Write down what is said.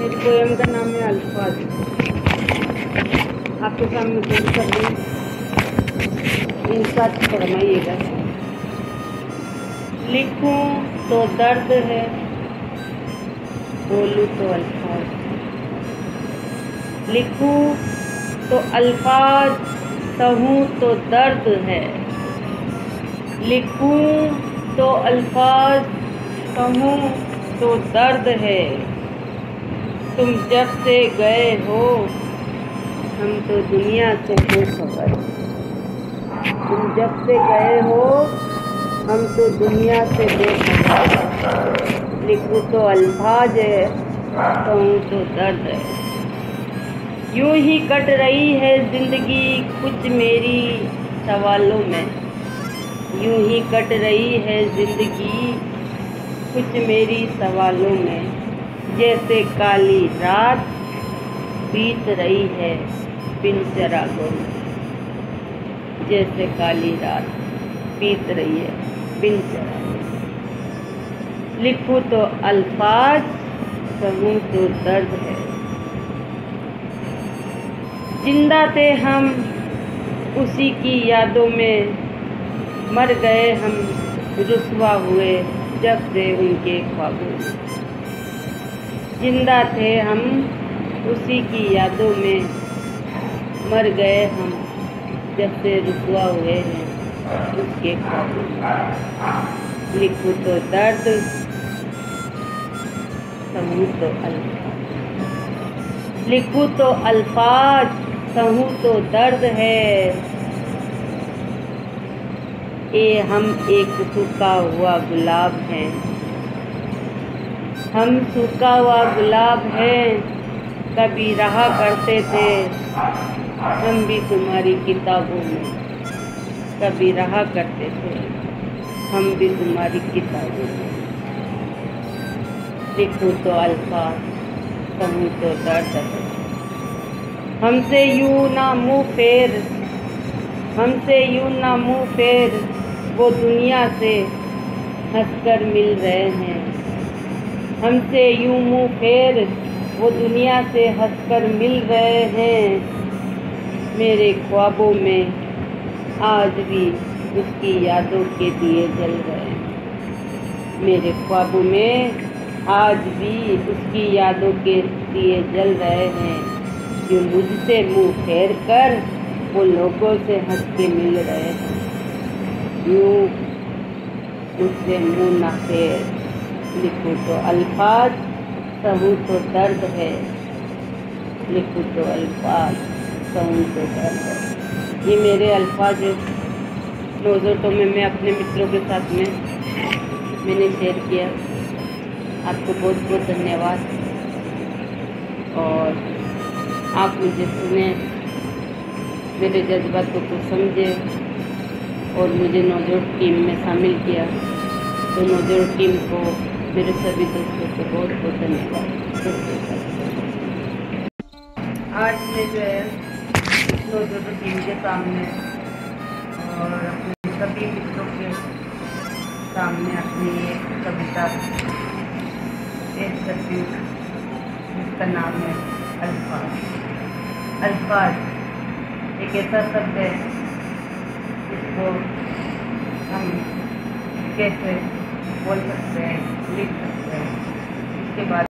इस पोएम का नाम है अल्फाज। आपके सामने पेश कर दूँ, इंसाफ फरमाइएगा। लिखूं तो दर्द है, बोलूं तो अल्फाज। लिखूं तो अल्फाज, कहूँ तो दर्द है। लिखूं तो अल्फाज, कहूँ तो दर्द है। तुम जब से गए हो, हम तो दुनिया से बेखबर। तुम जब से गए हो, हम तो दुनिया से बेखबर। लिखूं तो अल्फाज है, कहूँ तो दर्द है। यूं ही कट रही है जिंदगी कुछ मेरी सवालों में। यूं ही कट रही है जिंदगी कुछ मेरी सवालों में। जैसे काली रात बीत रही है बिन चरागों में। जैसे काली रात बीत रही है बिन चरागों में। लिखूं तो अल्फाज, कहूँ तो दर्द है। जिंदा थे हम उसी की यादों में, मर गए हम रुसवा हुए जब से उनके ख्वाबों में। जिंदा थे हम उसी की यादों में, मर गए हम जब से रुसवा हुए हैं उसके ख्वाबों में। लिखूं तो दर्द, कहूँ तो अल्फाज। लिखूं तो अल्फाज, कहूँ तो दर्द है। हम एक सूखा हुआ गुलाब हैं। हम सूखा हुआ गुलाब हैं। कभी रहा करते थे हम भी तुम्हारी किताबों में। कभी रहा करते थे हम भी तुम्हारी किताबों में। लिखूं तो अल्फाज, कहूँ तो दर्द है। हमसे यूं ना मुँह फेर, हमसे यूं ना मुँह फेर, वो दुनिया से हंसकर मिल रहे हैं। हमसे यूं मुँह फेर, वो दुनिया से हंसकर मिल रहे हैं। मेरे ख्वाबों में आज भी उसकी यादों के दिए जल रहे हैं। मेरे ख्वाबों में आज भी उसकी यादों के दिए जल रहे हैं। जो मुझसे मुँह फेर कर वो लोगों से हंस के मिल रहे हैं। यूं मुझसे मुँह न फेर। लिखूं तो अल्फाज, कहूँ तो दर्द है। लिखूं तो अल्फाज, कहूँ तो दर्द है। ये मेरे अल्फाज नोज़ोटो में मैं अपने मित्रों के साथ में मैंने शेयर किया। आपको बहुत बहुत धन्यवाद। और आप मुझे सुने, मेरे जज्बातों को समझे और मुझे नोज़ोट टीम में शामिल किया। तो नोज़ोट टीम को, मेरे सभी दोस्तों को बहुत बहुत धन्यवाद। आज मैं जो है नोज़ोट टीम के सामने और अपने सभी मित्रों के सामने अपनी एक कविता पेश करती हूँ जिसका नाम है अल्फाज। अल्फाज एक ऐसा शब्द है जिसको हम कैसे बोल सकते हैं, लिख सकते हैं। इसके बाद